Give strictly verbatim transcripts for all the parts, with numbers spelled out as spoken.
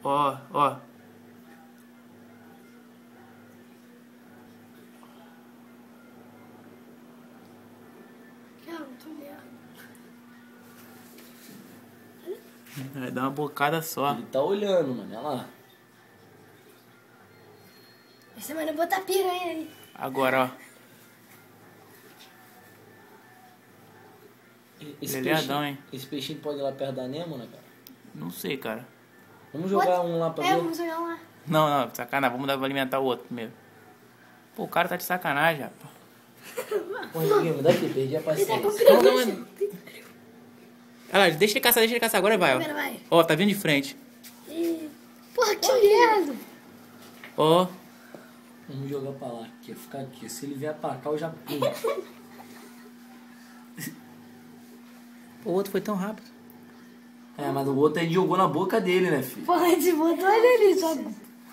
Ó, ó. Vai dar uma bocada só. Ele tá olhando, mano. Olha lá. Esse mano botar piranha aí. Agora, ó. Esse Lelhadão, peixinho, hein? esse peixinho pode ir lá perto da Nemo, né, cara? Não sei, cara. Vamos jogar um lá pra É, ver? vamos jogar lá. Não, não, sacanagem. Vamos dar pra alimentar o outro primeiro. Pô, o cara tá de sacanagem, rapaz. Pô, Guilherme, daqui, perdi a Ele tá paciência. com Não, não, preguiça. não. Olha lá, deixa ele caçar, deixa ele caçar. Agora vai, ó. Agora vai. Ó, tá vindo de frente. Ih, Porra, que merda. Ó. Vamos jogar pra lá, aqui, ficar aqui. Se ele vier pra cá, eu já pulo. O outro foi tão rápido. É, mas o outro aí jogou na boca dele, né, filho? Porra, de botou olha ali, sabe?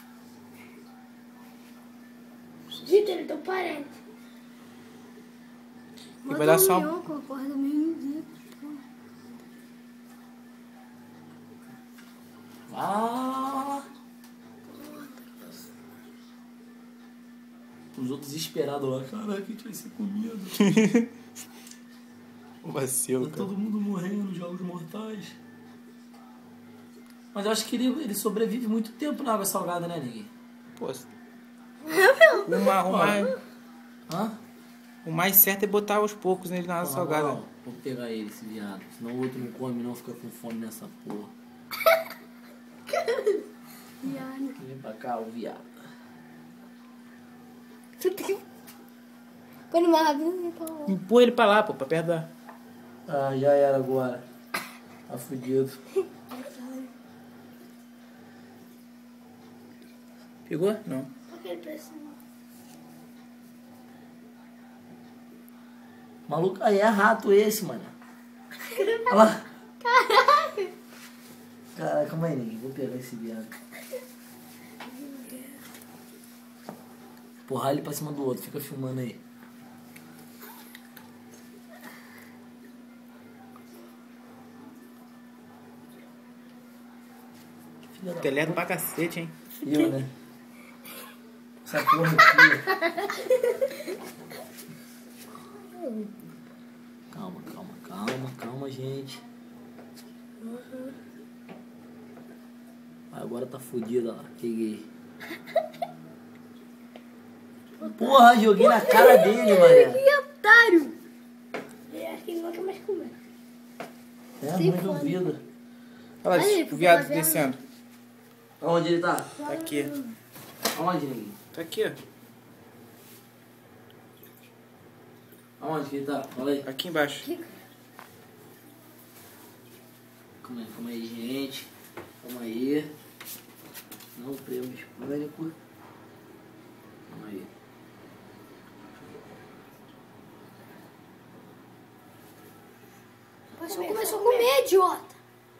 Dito, ele tão parente. E vai dar só- Com a porra do meu Ah! Os outros desesperados lá. Caraca, a gente vai ser comido. O vacilo, Tá cara. todo mundo morrendo, jogos mortais. Mas eu acho que ele, ele sobrevive muito tempo na água salgada, né, Nigga? Pô, o mais, o, mais, Hã? o mais certo é botar aos poucos nele na água Porra, salgada. não, vou pegar ele, esse viado. Senão o outro não come, não fica com fome nessa porra. Viado. Vem pra cá, o viado. Quando mais rápido, então. Empurra ele pra lá, pô, pra perto da... Ah, já era agora. Tá fudido. Pegou? Não. Por que ele pressiona? Maluco, aí é rato esse, mano. Olha lá. Caraca. Caraca, calma aí, Nigga. Vou pegar esse viado. Porra, ele pra cima do outro. Fica filmando aí. Filha da Teledo pra cacete, hein? Eu, né? Essa porra aqui. Calma, calma, calma, calma, gente. Agora tá fodida lá. Peguei. Porra, joguei na cara dele, mano. Que otário. Eu acho que ele não quer mais comer. É Sim, ruim fone. vida. Olha lá, Aí, o viado porque vai ver- descendo. Onde ele tá? Tá aqui. Aonde, Nigga? Tá aqui, ó. Aonde que ele tá? Fala aí. Aqui embaixo. Calma aí, calma aí, gente. Calma aí. Não premos pânico. Calma aí. O pessoal começou a comer, idiota.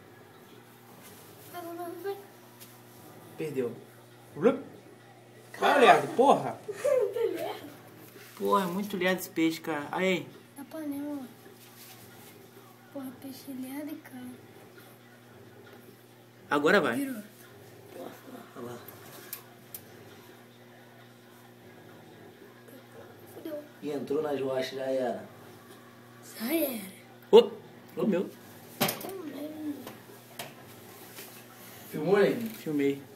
Perdeu. Vai, Leandro, porra. Porra, é muito lerdo esse peixe, cara. Aí, Da panela. Porra, peixe lerdo e cara. agora vai. Virou. Olha lá. Fudeu. E entrou nas rochas, já era. Já era. Ô, ô meu. Filmou, aí? Filmei.